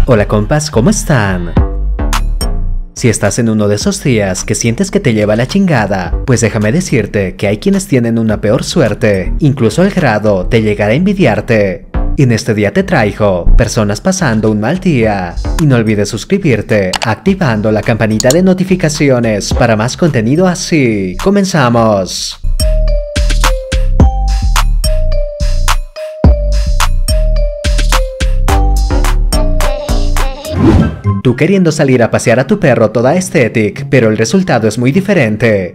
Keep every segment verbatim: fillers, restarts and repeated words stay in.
Hola compas, ¿cómo están? Si estás en uno de esos días que sientes que te lleva la chingada, pues déjame decirte que hay quienes tienen una peor suerte, incluso al grado de llegar a envidiarte. Y en este día te traigo personas pasando un mal día. Y no olvides suscribirte, activando la campanita de notificaciones para más contenido así. ¡Comenzamos! Tú queriendo salir a pasear a tu perro toda estética, pero el resultado es muy diferente.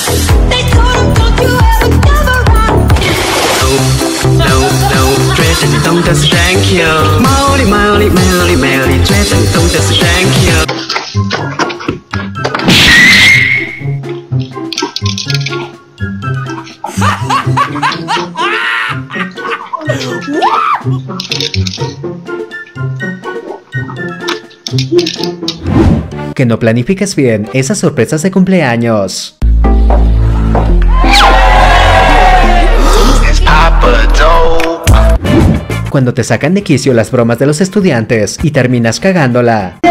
Que no planifiques bien esas sorpresas de cumpleaños. Cuando te sacan de quicio las bromas de los estudiantes y terminas cagándola.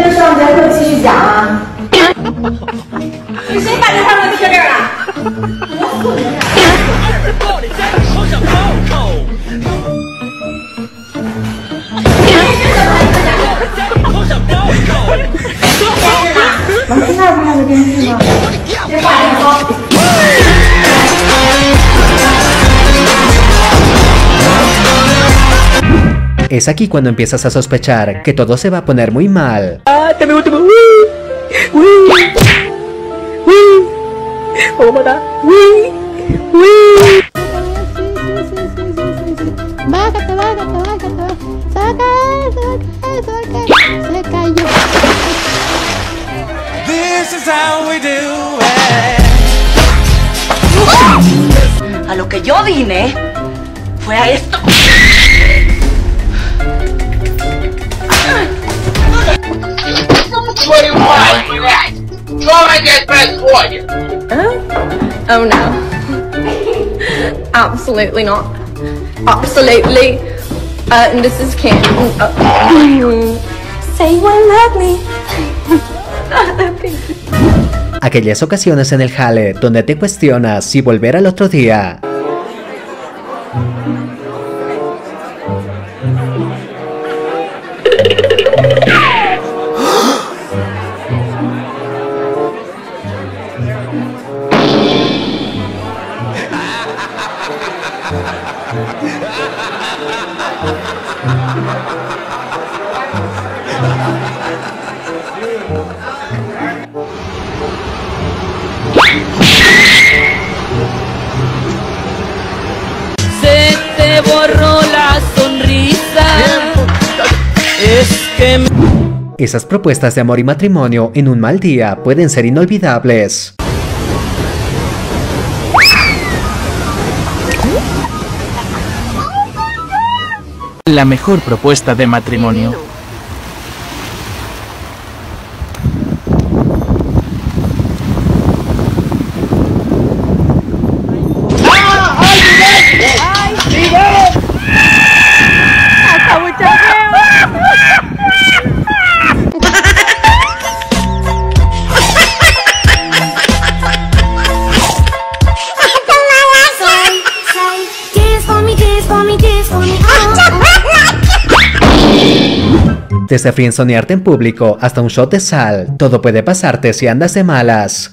Es aquí cuando empiezas a sospechar que todo se va a poner muy mal. Ah, te me gusta. Uy, uy, uy. Oh, mata. Uy, uy. Bájate, bájate, bájate. Saca, saca, saca. Se cayó. This is how we do it. A lo que yo vine fue a esto. What do you want for that? Try get best for you. Oh no. Absolutely not. Absolutely. Uh, Missus Kim. Uh, say you won't love me. Aquellas ocasiones en el jale donde te cuestionas si volver al otro día. Se te borró la sonrisa. Es que me... Esas propuestas de amor y matrimonio en un mal día pueden ser inolvidables. La mejor propuesta de matrimonio. Desde friendzonearte en público hasta un shot de sal, todo puede pasarte si andas de malas.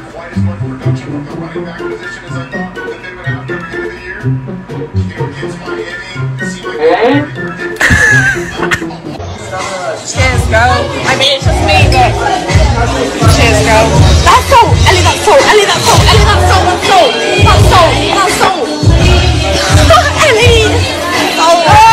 Cheers, girl. I mean, it's just me, but... Cheers, girl. That's salt! Ellie, that's salt! Ellie, that's salt! Ellie, that's salt! That's salt! That's salt! That's salt! Ellie! Salt!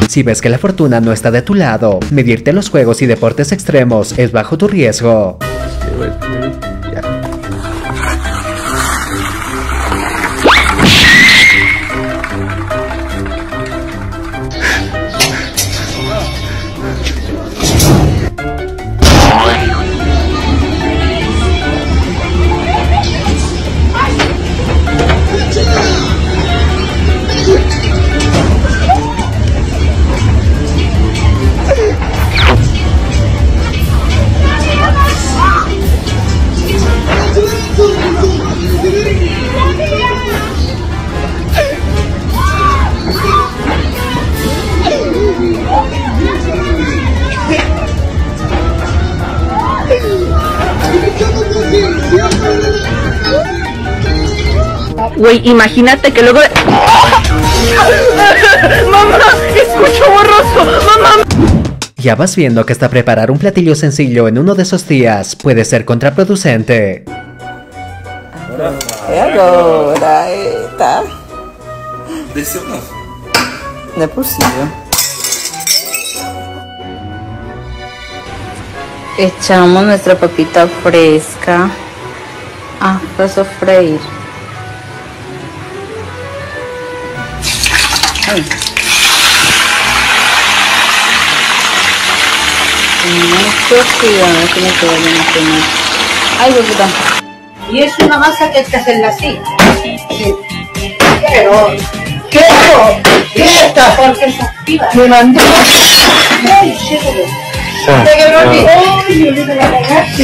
Si ves que la fortuna no está de tu lado, medirte en los juegos y deportes extremos es bajo tu riesgo. Güey, imagínate que luego... ¡Mamá! ¡Escucho borroso! ¡Mamá! Ya vas viendo que hasta preparar un platillo sencillo en uno de esos días puede ser contraproducente. E agora? Eita. Desceu não. Não é possível. Echamos nuestra papita fresca a sofreír. Ay. Mucho cuidado que no te vayan a quemar. Ay, puta. Y es una masa que hay que hacerla así. Sí. Pero, ¿qué hago? ¿Qué está? Porque es activa. Me mandó. Ay, chévere. Te quebró el video. Ay, me olvidé la cagaste.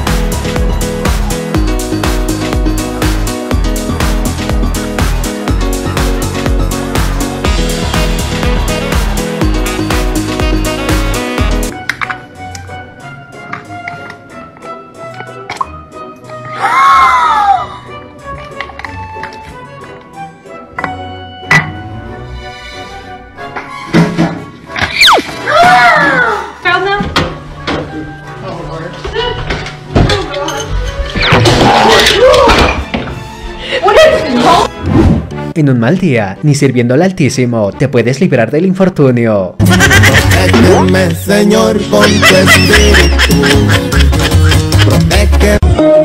En un mal día, ni sirviendo al Altísimo, te puedes librar del infortunio. Protégeme, Señor, con tu espíritu. Protégeme.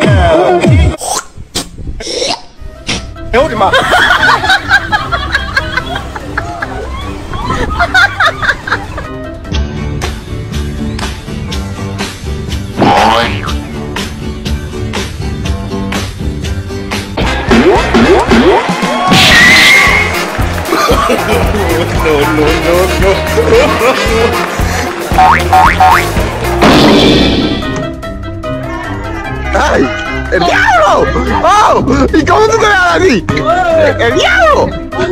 última. No, no, no, ¡Ay! ¡El diablo! ¡Oh! ¿Y cómo tú te vas a decir? ¡El diablo!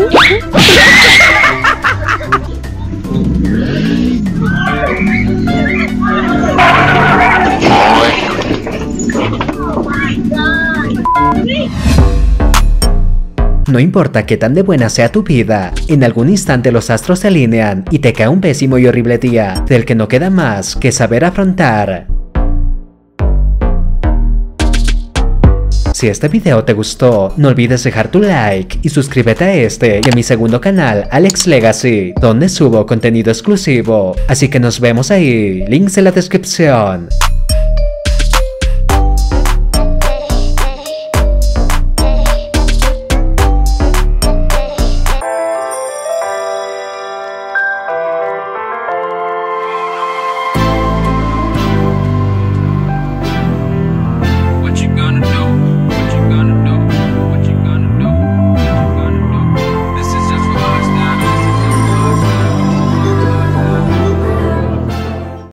No importa qué tan de buena sea tu vida, en algún instante los astros se alinean y te cae un pésimo y horrible día, del que no queda más que saber afrontar. Si este video te gustó, no olvides dejar tu like y suscríbete a este y a mi segundo canal, Alex Legacy, donde subo contenido exclusivo. Así que nos vemos ahí, links en la descripción.